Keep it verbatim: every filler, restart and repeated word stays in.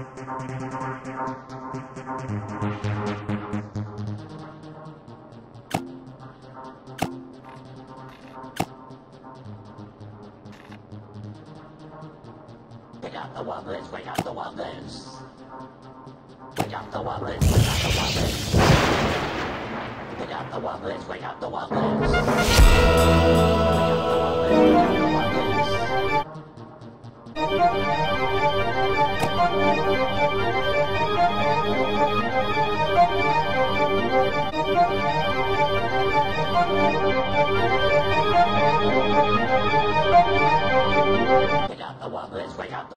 We got the wobblers, we got the wobblers. We got the wobblers, we got the wobblers. We got the wobblers, we got the wobblers. We got the wobblers, we got the wobblers.